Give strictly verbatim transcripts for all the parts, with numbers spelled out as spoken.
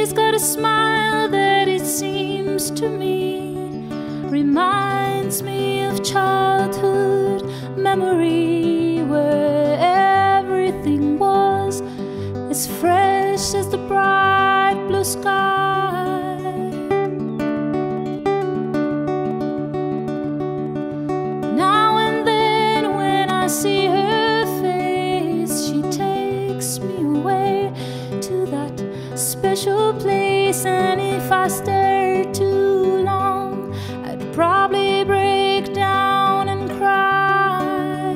She's got a smile that it seems to me reminds me of childhood memory, where everything was as fresh as the bright blue sky. Now and then when I see her face, she takes me away to that special place, and if I stare too long, I'd probably break down and cry.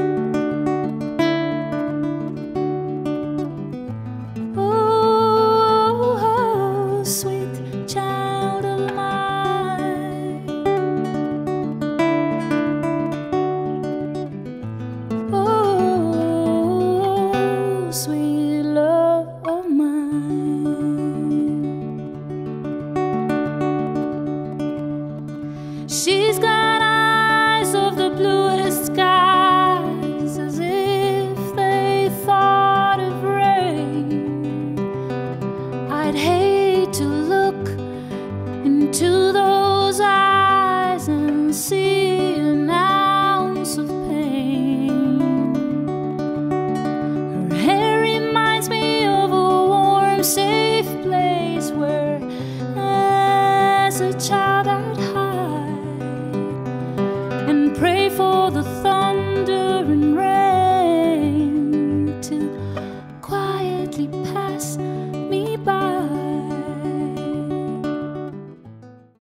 Oh, oh, sweet child of mine. Oh, sweet love of mine. She's got eyes of the blue